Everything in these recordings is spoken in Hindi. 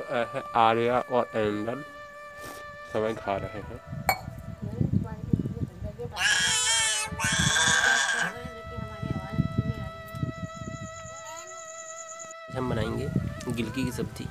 तो ऐसे आर्या और एंडल समय खा रहे हैं। हम बनाएंगे गिलकी की सब्जी।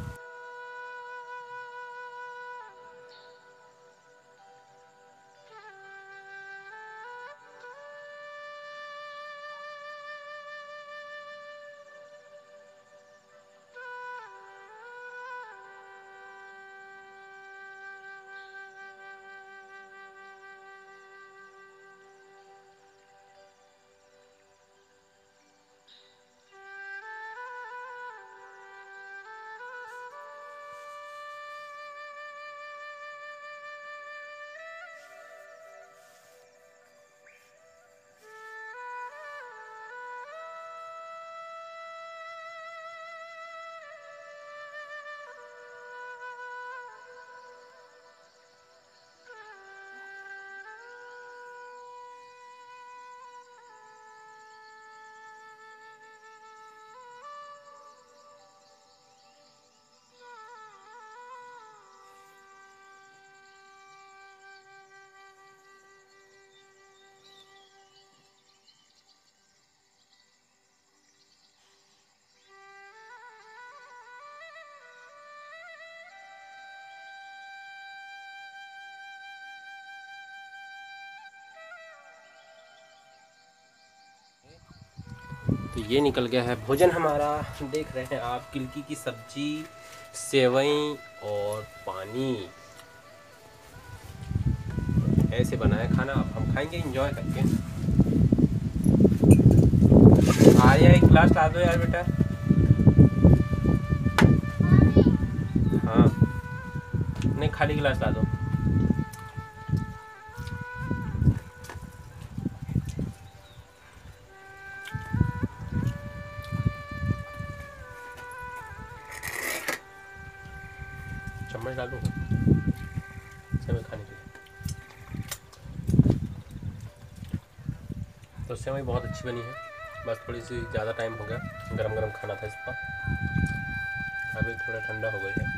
तो ये निकल गया है भोजन हमारा। देख रहे हैं आप, गिलकी की सब्जी, सेवई और पानी, ऐसे बना है खाना। अब हम खाएंगे एंजॉय करके। आर्या एक गिलास ला दो यार बेटा। हाँ, नहीं खाली गिलास ला दो। चम्मच डालूं सेवई खाने के लिए। तो सेवई बहुत अच्छी बनी है, बस थोड़ी सी ज़्यादा टाइम हो गया, गरम गरम खाना था इसका। अभी थोड़ा ठंडा हो गई है।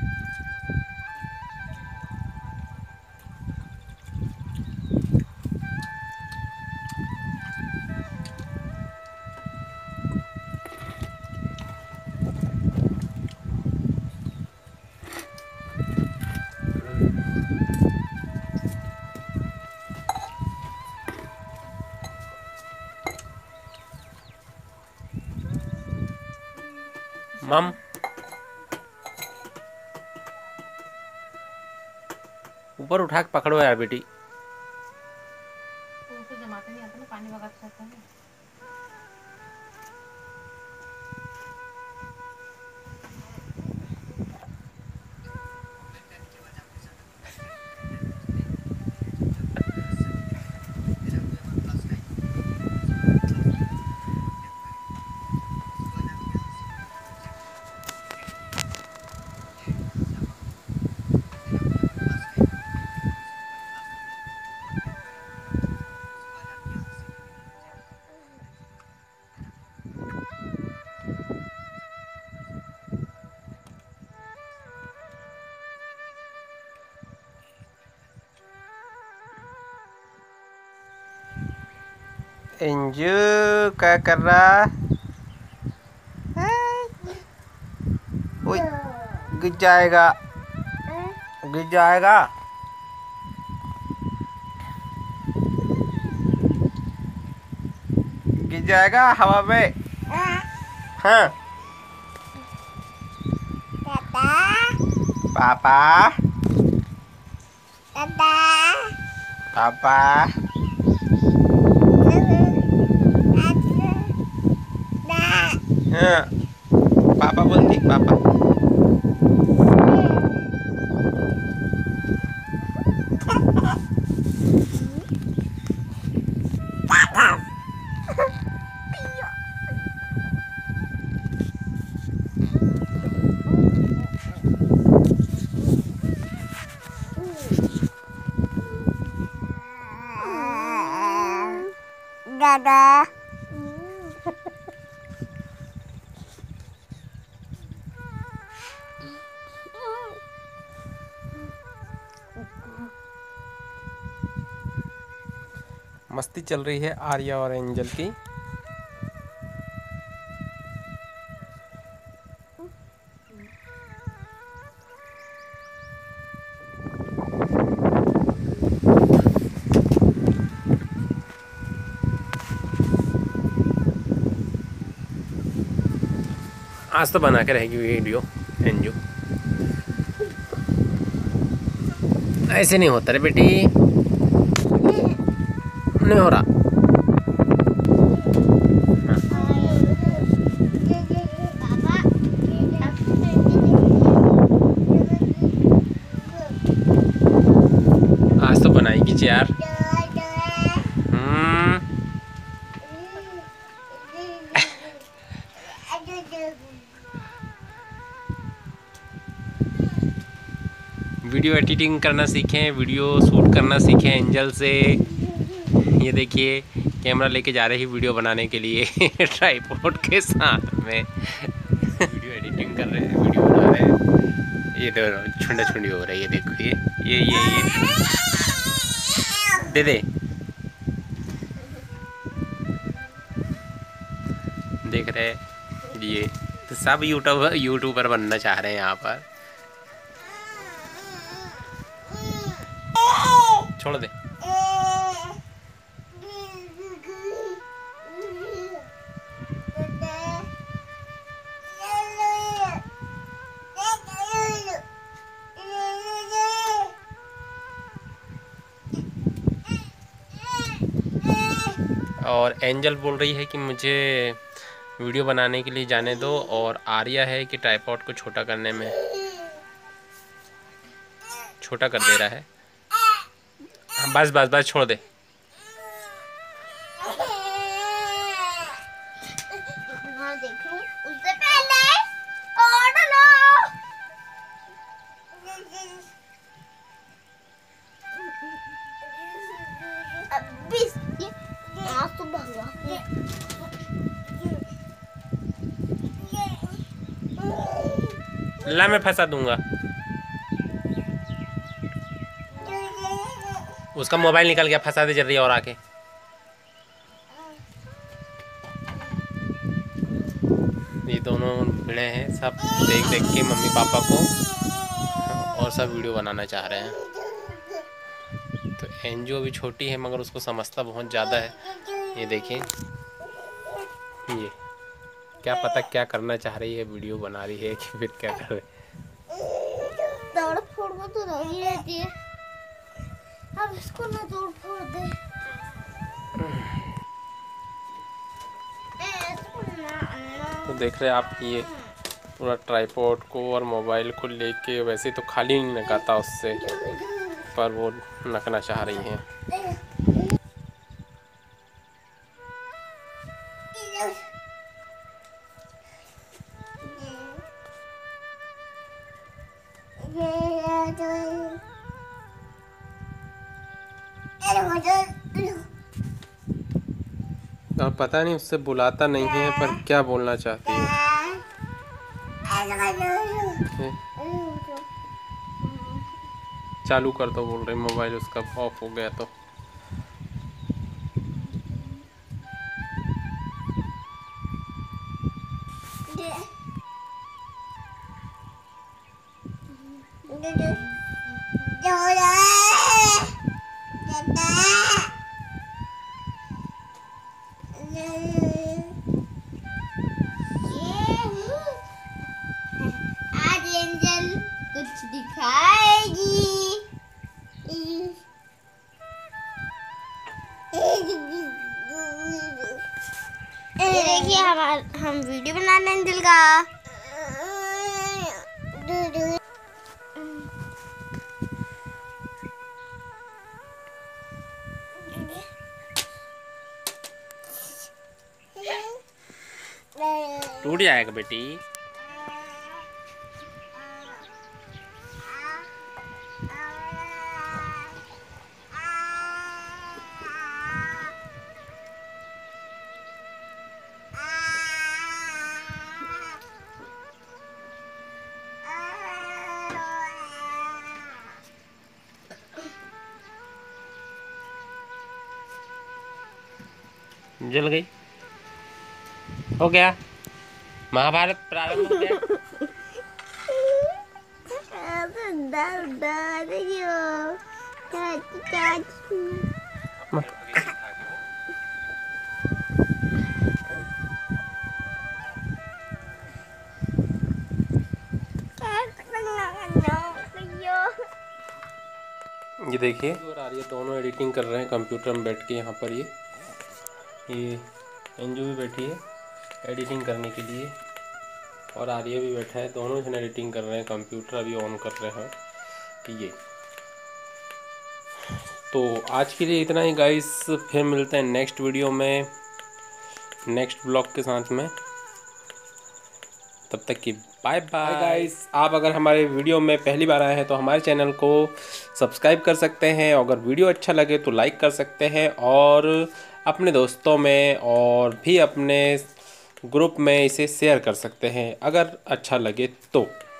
मम ऊपर उठा के पकड़ो यार बेटी। तो जमाते नहीं आता ना, पानी भगाता रहता है। एंजू क्या कर रहा है? गिर जाएगा, गिर जाएगा। गिर जाएगा हवा में। हाँ पापा, पापा हाँ, पापा बोलती पापा। दादा मस्ती चल रही है आर्या और एंजल की। आज तो बना के रहेगी वीडियो एंजू। ऐसे नहीं होता रे बेटी, नहीं हो रहा। आज तो बनाएगी यार। वीडियो एडिटिंग करना सीखें, वीडियो शूट करना सीखें एंजल से। ये देखिए कैमरा लेके जा रही वीडियो बनाने के लिए ट्राइपॉड के साथ में। वीडियो एडिटिंग कर रहे हैं, वीडियो बना रहे हैं। ये तो छुंडा छुंडी हो रही है, देखो ये दे दे। देख रहे ये तो सब यूट्यूबर बनना चाह रहे हैं यहाँ पर। छोड़ दे। और एंजल बोल रही है कि मुझे वीडियो बनाने के लिए जाने दो, और आर्या है कि ट्राइपॉड को छोटा करने में छोटा कर दे रहा है। बस बस बस छोड़ दे। उससे पहले और लो। तो ला मैं फंसा दूंगा। उसका मोबाइल निकल गया, फंसा दे जल्दी और आके। ये दोनों भिड़े हैं, सब देख देख के मम्मी पापा को और सब वीडियो बनाना चाह रहे हैं। तो एंजू अभी छोटी है मगर उसको समझता बहुत ज़्यादा है। ये देखिए, ये क्या पता क्या करना चाह रही है, वीडियो बना रही है कि फिर क्या कर रही है। तोड़ फोड़ को तो नहीं रहती है, अब इसको ना तोड़ फोड़ दे। तो देख रहे आप, ये पूरा ट्राइपॉड को और मोबाइल को लेके वैसे तो खाली नहीं नकाता उससे, पर वो नकना चाह रही हैं। और पता नहीं उससे बुलाता नहीं है, पर क्या बोलना चाहती है। चालू कर दो बोल रहे, मोबाइल उसका ऑफ हो गया तो। आज एंजल कुछ दिखाएगी। ये देखिए हम वीडियो बना रहे हैं एंजल का। टूट जाएगा बेटी। जल गई। हो गया, महाभारत प्रारंभ हो गया। ये देखिए और आर्य दोनों एडिटिंग कर रहे हैं कंप्यूटर में बैठ के। यहाँ पर ये अंजू भी बैठी है एडिटिंग करने के लिए और आर्य भी बैठा है। दोनों जन एडिटिंग कर रहे हैं, कंप्यूटर अभी ऑन कर रहे हैं। ये तो आज के लिए इतना ही गाइस, फिर मिलते हैं नेक्स्ट वीडियो में नेक्स्ट ब्लॉग के साथ में। तब तक की बाय बाय गाइस। आप अगर हमारे वीडियो में पहली बार आए हैं तो हमारे चैनल को सब्सक्राइब कर सकते हैं। अगर वीडियो अच्छा लगे तो लाइक कर सकते हैं और अपने दोस्तों में और भी अपने ग्रुप में इसे शेयर कर सकते हैं अगर अच्छा लगे तो।